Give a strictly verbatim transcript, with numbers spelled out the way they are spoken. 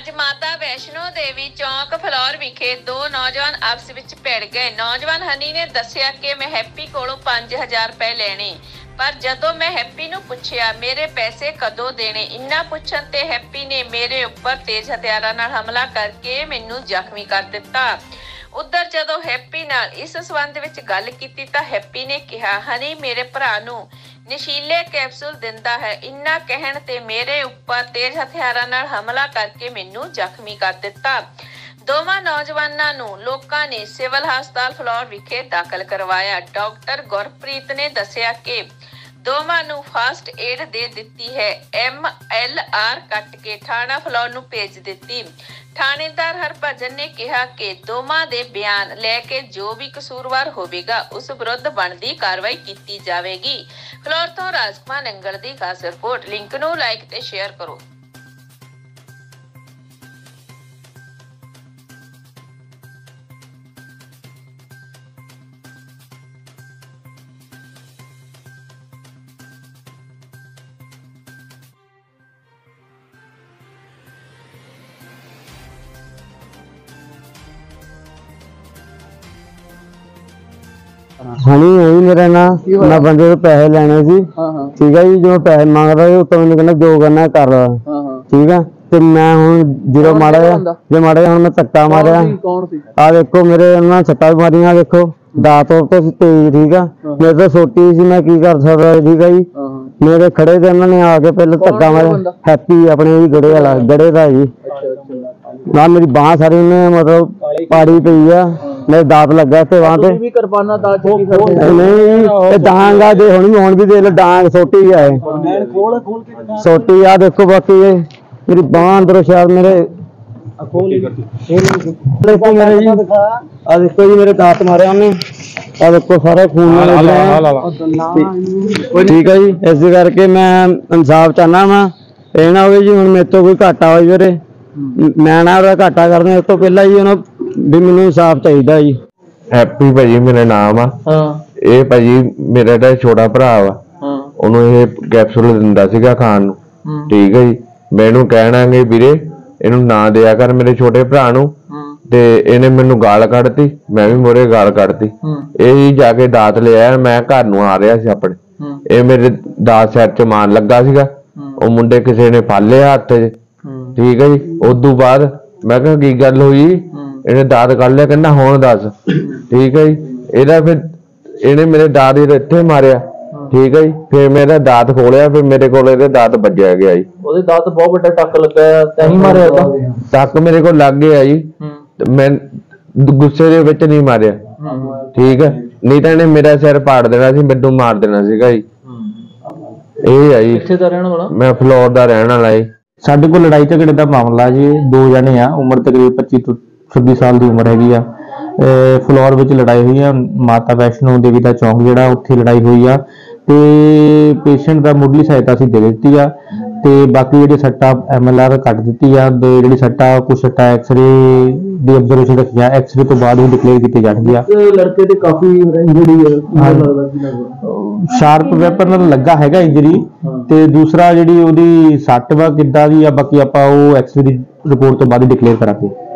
ਅੱਜ ਮਾਤਾ ਵੈਸ਼ਨੋ ਦੇਵੀ ਚੌਂਕ ਫਲੋਰ ਵਿਖੇ ਦੋ ਨੌਜਵਾਨ ਆਪਸ ਵਿੱਚ ਭਿੜ ਗਏ। ਨੌਜਵਾਨ ਹਨੀ ਨੇ ਦੱਸਿਆ ਕਿ ਮੈਂ ਹੈਪੀ ਕੋਲੋਂ ਪੰਜ ਹਜ਼ਾਰ ਰੁਪਏ ਲੈਣੇ, ਪਰ ਜਦੋਂ ਮੈਂ ਹੈਪੀ ਨੂੰ ਪੁੱਛਿਆ ਮੇਰੇ ਪੈਸੇ ਕਦੋਂ ਦੇਣੇ, ਇੰਨਾ ਪੁੱਛਣ ਤੇ ਹੈਪੀ ਨੇ ਮੇਰੇ ਉੱਪਰ ਤੇਜ਼ ਹਥਿਆਰਾਂ ਨਾਲ ਹਮਲਾ ਕਰਕੇ ਮੈਨੂੰ ਜ਼ਖਮੀ ਕਰ ਦਿੱਤਾ। ਉਧਰ ਜਦੋਂ ਹੈਪੀ ਨਾਲ ਇਸ ਸੰਬੰਧ ਵਿੱਚ ਗੱਲ ਕੀਤੀ ਤਾਂ ਹੈਪੀ ਨੇ ਕਿਹਾ ਹਨੀ ਮੇਰੇ ਭਰਾ ਨੂੰ ਨਸ਼ੀਲੇ ਕੈਪਸੂਲ ਦਿੰਦਾ ਹੈ। ਇੰਨਾ ਕਹਿਣ ਤੇ ਮੇਰੇ ਉੱਪਰ ਤੇਜ਼ ਹਥਿਆਰਾਂ ਨਾਲ ਹਮਲਾ ਕਰਕੇ ਮੈਨੂੰ ਜ਼ਖਮੀ ਕਰ ਦਿੱਤਾ। ਦੋਵਾਂ ਨੌਜਵਾਨਾਂ ਨੂੰ ਲੋਕਾਂ ਨੇ ਸਿਵਲ ਹਸਪਤਾਲ ਫਲੋਰ ਵਿਖੇ ਦਾਖਲ ਕਰਵਾਇਆ। ਡਾਕਟਰ ਗੁਰਪ੍ਰੀਤ ਨੇ ਦੱਸਿਆ ਕਿ ਦੋਵਾਂ ਨੂੰ ਫਸਟ ਏਡ ਦੇ ਦਿੱਤੀ ਹੈ। ਐਮ ਐਲ ਆਰ ਕੱਟ ਕੇ ਥਾਣਾ ਫਲੋਰ ਨੂੰ ਭੇਜ ਦਿੱਤੀ। ਥਾਣੇਦਾਰ ਹਰਭਜਨ ਨੇ ਕਿਹਾ ਕਿ ਦੋਵਾਂ ਦੇ ਬਿਆਨ ਲੈ ਕੇ ਜੋ ਵੀ ਕਸੂਰਵਾਰ ਹੋਵੇਗਾ ਉਸ ਵਿਰੁੱਧ ਬਣਦੀ ਕਾਰਵਾਈ ਕੀਤੀ ਜਾਵੇਗੀ। ਫਲੋਰ ਤੋਂ ਰਾਜਕੁਮਾਰ ਨੰਗਲ ਦੀ ਖਾਸ ਰਿਪੋਰਟ। ਲਿੰਕ ਨੂੰ ਲਾਈਕ ਤੇ ਸ਼ੇਅਰ ਕਰੋ। हनी यही मेरा ना मैं बंदे तो पैसे लेने सी। ठीक है जी, जो पैसे मांग रहा है तो मैंने कहना जो करना कर रहा। ठीक है, तो मैं हूँ जो माड़ा जो माड़ा हूँ मैं धक्का मारिया। आ देखो मेरे ना सट्टा भी मारिया, देखो दांत तो तेज। ठीक है, मेरे तो छोटी सी, मैं की कर सकता। ठीक है जी, मेरे खड़े थे उन्होंने आके पहले धक्का मारिया। हैप्पी अपने जी गड़े वाला गड़े का जी ना, मेरी बांह सारी ने मतलब पाड़ी पई है, मेरे दांत लगा थे वहां पे भी करपाना दांत नहीं डांगा दे हुण भी हुण भी दे लो डांग सोटी है सोटी। आ देखो बाकी मेरी बांह अंदरों शायद मेरे मेरे जी आ देखो जी मेरे दांत मारे उन्हें। आ देखो सारा खून ठीक है जी, इस करके मैं इंसाफ चाहना वा। ये ना हो जी हुण मेरे तो कोई घाटा हो मेरे मैं ना घाटा करने उस तो पहला जी उन्होंने भी मैनू इंसाफ चाहिए जी। हैप्पी भाजी मेरा नाम आ। ਇਹ ਭਾਜੀ ਮੇਰਾ ਜਿਹੜਾ ਛੋਟਾ ਭਰਾ ਵਾ ਉਹਨੂੰ ਇਹ ਕੈਪਸੂਲ ਦਿੰਦਾ ਸੀਗਾ ਖਾਣ ਨੂੰ। ਠੀਕ ਹੈ ਜੀ, ਮੈਂ ਇਹਨੂੰ ਕਹਿਣਾ ਕਿ ਵੀਰੇ ਇਹਨੂੰ ਨਾ ਦਿਆ ਕਰ ਮੇਰੇ ਛੋਟੇ ਭਰਾ ਨੂੰ, ਤੇ ਇਹਨੇ ਮੈਨੂੰ ਗਾਲ ਕੱਢਤੀ, ਮੈਂ ਵੀ ਮੋਰੇ ਗਾਲ ਕੱਢਤੀ। ਇਹ ਹੀ ਜਾ ਕੇ ਦਾਤ ਲਿਆ, ਮੈਂ ਘਰ ਨੂੰ ਆ ਰਿਹਾ ਸੀ ਆਪਣੇ, ਇਹ ਮੇਰੇ ਦਾਤ ਸਿਰ ਚ ਮਾਰਨ ਲੱਗਾ ਸੀਗਾ। ਉਹ ਮੁੰਡੇ ਕਿਸੇ ਨੇ ਫੜ ਲਿਆ ਹੱਥ ਚ। ਠੀਕ ਹੈ ਜੀ, ਉਦੋਂ ਬਾਅਦ ਮੈਂ ਕਿਹਾ ਕੀ ਗੱਲ ਹੋਈ, ਇਹਨੇ ਦਾਤ ਕੱਢ ਲਿਆ, ਕਹਿੰਦਾ ਹੁਣ ਦੱਸ। ਠੀਕ ਹੈ ਜੀ, ਇਹਦਾ ਫਿਰ ਇਹਨੇ ਮੇਰੇ ਦਾਤ ਇੱਥੇ ਮਾਰਿਆ। ਠੀਕ ਹੈ ਜੀ, ਫਿਰ ਮੇਰਾ ਦਾਤ ਖੋਲਿਆ, ਫਿਰ ਮੇਰੇ ਕੋਲ ਇਹਦੇ ਦਾਤ ਵੱਜਿਆ ਗਿਆ ਜੀ। ਉਹਦੇ ਦਾਤ ਬਹੁਤ ਵੱਡਾ ਟੱਕ ਲੱਗਾ, ਤੈਂ ਹੀ ਮਾਰਿਆ ਉਹਦਾ ਟੱਕ ਮੇਰੇ ਕੋਲ ਲੱਗ ਗਿਆ ਜੀ। ਮੈਂ ਗੁੱਸੇ ਦੇ ਵਿੱਚ ਨਹੀਂ ਮਾਰਿਆ। ਠੀਕ ਹੈ, ਨਹੀਂ ਤਾਂ ਇਹਨੇ ਮੇਰਾ ਸਿਰ ਪਾੜ ਦੇਣਾ ਸੀ, ਮੈਨੂੰ ਮਾਰ ਦੇਣਾ ਸੀਗਾ ਜੀ। ਇਹ ਆ ਜੀ, ਕਿੱਥੇ ਦਾ ਰਹਿਣ ਵਾਲਾ? ਮੈਂ ਫਲੋਰ ਦਾ ਰਹਿਣ ਵਾਲਾ ਜੀ। ਸਾਡੇ ਕੋਲ ਲੜਾਈ ਝਗੜੇ ਦਾ ਮਾਮਲਾ ਜੀ, ਦੋ ਜਣੇ ਆ, ਉਮਰ ਤਕਰੀਬਨ ਪੱਚੀ ਤੋਂ ਛੱਬੀ ਸਾਲ ਦੀ ਉਮਰ ਹੈਗੀ ਆ। ਫਲੋਰ ਵਿੱਚ ਲੜਾਈ ਹੋਈ ਆ, ਮਾਤਾ ਵੈਸ਼ਨੋ ਦੇਵੀ ਦਾ ਚੌਂਕ ਜਿਹੜਾ ਉੱਥੇ ਲੜਾਈ ਹੋਈ ਆ, ਤੇ ਪੇਸ਼ੈਂਟ ਦਾ ਮੁੱਢਲੀ ਸਹਾਇਤਾ ਅਸੀਂ ਦੇ ਦਿੱਤੀ ਆ, ਤੇ ਬਾਕੀ ਜਿਹੜੀ ਸੱਟਾ ਐਮ ਐਲ ਆਰ ਕੱਟ ਦਿੱਤੀ ਆ। ਜਿਹੜੀ ਸੱਟਾ ਕੁਛ ਸੱਟਾ ਐਕਸਰੇ ਦੀ ਅਬਜ਼ਰਵੇਸ਼ਨ ਰੱਖਿਆ, ਐਕਸਰੇ ਤੋਂ ਬਾਅਦ ਹੀ ਡਿਕਲੇਅਰ ਕੀਤੀ ਜਾਣਗੀ। ਲੜਕੇ ਤੇ ਕਾਫੀ ਇੰਜਰੀ ਸ਼ਾਰਪ ਵੈਪਨ ਨਾਲ ਲੱਗਾ ਹੈਗਾ ਇੰਜਰੀ, ਤੇ ਦੂਸਰਾ ਜਿਹੜੀ ਉਹਦੀ ਸੱਟ ਵਾ ਕਿੱਦਾਂ ਦੀ ਆ ਬਾਕੀ ਆਪਾਂ ਉਹ ਐਕਸਰੇ ਦੀ ਰਿਪੋਰਟ ਤੋਂ ਬਾਅਦ ਹੀ ਡਿਕਲੇਅਰ ਕਰਾਂਗੇ।